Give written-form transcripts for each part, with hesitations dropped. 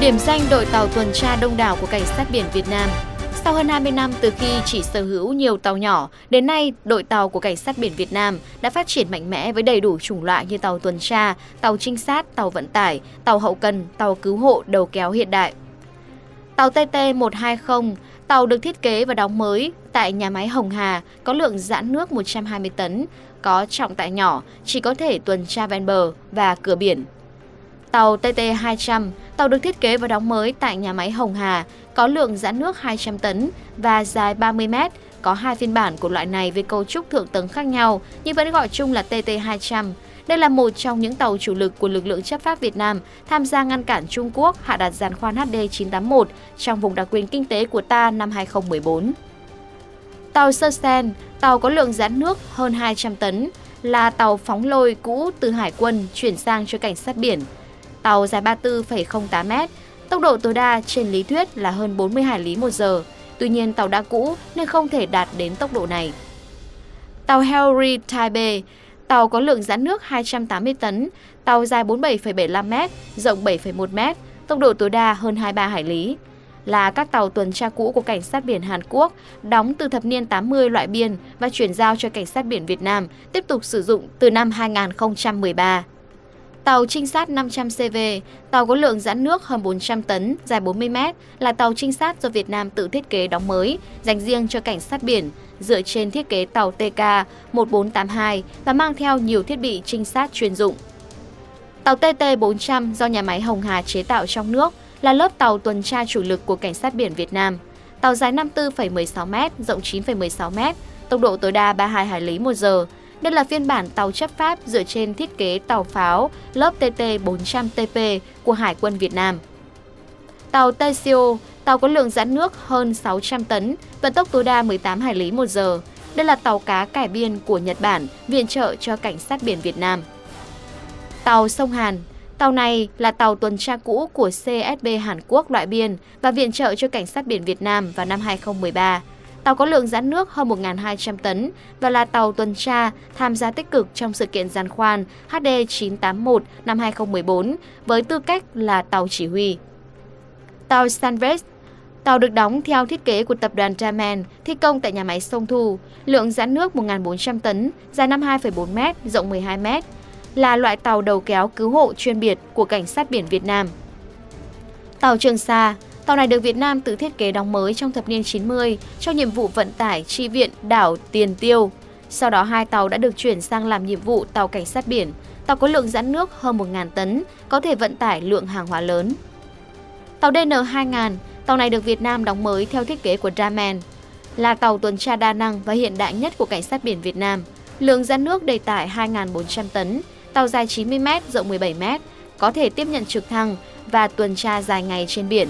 Điểm danh đội tàu tuần tra đông đảo của Cảnh sát biển Việt Nam. Sau hơn 20 năm từ khi chỉ sở hữu nhiều tàu nhỏ, đến nay đội tàu của Cảnh sát biển Việt Nam đã phát triển mạnh mẽ với đầy đủ chủng loại như tàu tuần tra, tàu trinh sát, tàu vận tải, tàu hậu cần, tàu cứu hộ, đầu kéo hiện đại. Tàu TT120, tàu được thiết kế và đóng mới tại nhà máy Hồng Hà, có lượng giãn nước 120 tấn, có trọng tải nhỏ, chỉ có thể tuần tra ven bờ và cửa biển. Tàu TT200, tàu được thiết kế và đóng mới tại nhà máy Hồng Hà, có lượng giãn nước 200 tấn và dài 30 m, có 2 phiên bản của loại này với cấu trúc thượng tầng khác nhau nhưng vẫn gọi chung là TT200. Đây là một trong những tàu chủ lực của lực lượng chấp pháp Việt Nam tham gia ngăn cản Trung Quốc hạ đặt giàn khoan HD981 trong vùng đặc quyền kinh tế của ta năm 2014. Tàu Sursen, tàu có lượng giãn nước hơn 200 tấn, là tàu phóng lôi cũ từ Hải quân chuyển sang cho Cảnh sát biển. Tàu dài 34,08 m, tốc độ tối đa trên lý thuyết là hơn 40 hải lý một giờ. Tuy nhiên tàu đã cũ nên không thể đạt đến tốc độ này. Tàu Henry Taipei, tàu có lượng giãn nước 280 tấn, tàu dài 47,75 m, rộng 7,1 m, tốc độ tối đa hơn 23 hải lý. Là các tàu tuần tra cũ của Cảnh sát biển Hàn Quốc, đóng từ thập niên 80 loại biên và chuyển giao cho Cảnh sát biển Việt Nam, tiếp tục sử dụng từ năm 2013. Tàu trinh sát 500CV, tàu có lượng giãn nước hơn 400 tấn, dài 40 m, là tàu trinh sát do Việt Nam tự thiết kế đóng mới, dành riêng cho Cảnh sát biển, dựa trên thiết kế tàu TK1482 và mang theo nhiều thiết bị trinh sát chuyên dụng. Tàu TT400 do nhà máy Hồng Hà chế tạo trong nước, là lớp tàu tuần tra chủ lực của Cảnh sát biển Việt Nam. Tàu dài 54,16 m, rộng 9,16 m, tốc độ tối đa 32 hải lý một giờ. Đây là phiên bản tàu chấp pháp dựa trên thiết kế tàu pháo lớp TT400TP của Hải quân Việt Nam. Tàu Taisio, tàu có lượng giãn nước hơn 600 tấn, vận tốc tối đa 18 hải lý một giờ. Đây là tàu cá cải biên của Nhật Bản, viện trợ cho Cảnh sát biển Việt Nam. Tàu Sông Hàn, tàu này là tàu tuần tra cũ của CSB Hàn Quốc loại biên và viện trợ cho Cảnh sát biển Việt Nam vào năm 2013. Tàu có lượng giãn nước hơn 1.200 tấn và là tàu tuần tra tham gia tích cực trong sự kiện giàn khoan HD981 năm 2014 với tư cách là tàu chỉ huy. Tàu Sunrise, tàu được đóng theo thiết kế của tập đoàn Damen, thi công tại nhà máy Sông Thu, lượng giãn nước 1.400 tấn, dài 52,4 m, rộng 12 m, là loại tàu đầu kéo cứu hộ chuyên biệt của Cảnh sát biển Việt Nam. Tàu Trường Sa, tàu này được Việt Nam tự thiết kế đóng mới trong thập niên 90 cho nhiệm vụ vận tải chi viện đảo Tiền Tiêu. Sau đó hai tàu đã được chuyển sang làm nhiệm vụ tàu cảnh sát biển. Tàu có lượng giãn nước hơn 1.000 tấn, có thể vận tải lượng hàng hóa lớn. Tàu DN2000, tàu này được Việt Nam đóng mới theo thiết kế của Damen, là tàu tuần tra đa năng và hiện đại nhất của Cảnh sát biển Việt Nam. Lượng giãn nước đầy tải 2.400 tấn, tàu dài 90 m, rộng 17 m, có thể tiếp nhận trực thăng và tuần tra dài ngày trên biển.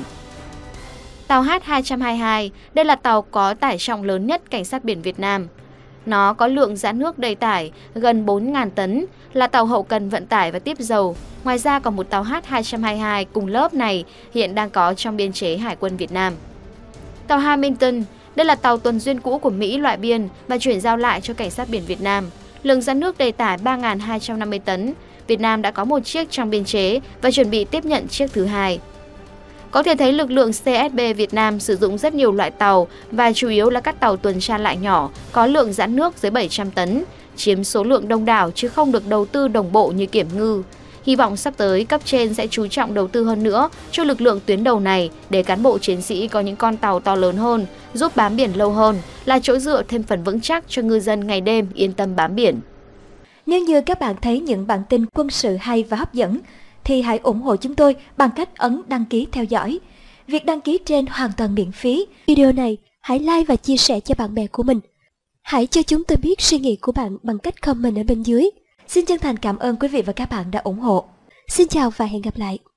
Tàu H222, đây là tàu có tải trọng lớn nhất Cảnh sát biển Việt Nam. Nó có lượng giãn nước đầy tải gần 4.000 tấn, là tàu hậu cần vận tải và tiếp dầu. Ngoài ra còn một tàu H222 cùng lớp này hiện đang có trong biên chế Hải quân Việt Nam. Tàu Hamilton, đây là tàu tuần duyên cũ của Mỹ loại biên và chuyển giao lại cho Cảnh sát biển Việt Nam. Lượng giãn nước đầy tải 3.250 tấn. Việt Nam đã có một chiếc trong biên chế và chuẩn bị tiếp nhận chiếc thứ hai. Có thể thấy lực lượng CSB Việt Nam sử dụng rất nhiều loại tàu và chủ yếu là các tàu tuần tra loại nhỏ có lượng giãn nước dưới 700 tấn, chiếm số lượng đông đảo chứ không được đầu tư đồng bộ như Kiểm Ngư. Hy vọng sắp tới cấp trên sẽ chú trọng đầu tư hơn nữa cho lực lượng tuyến đầu này để cán bộ chiến sĩ có những con tàu to lớn hơn, giúp bám biển lâu hơn, là chỗ dựa thêm phần vững chắc cho ngư dân ngày đêm yên tâm bám biển. Nếu như các bạn thấy những bản tin quân sự hay và hấp dẫn, thì hãy ủng hộ chúng tôi bằng cách ấn đăng ký theo dõi. Việc đăng ký trên hoàn toàn miễn phí. Video này hãy like và chia sẻ cho bạn bè của mình. Hãy cho chúng tôi biết suy nghĩ của bạn bằng cách comment ở bên dưới. Xin chân thành cảm ơn quý vị và các bạn đã ủng hộ. Xin chào và hẹn gặp lại.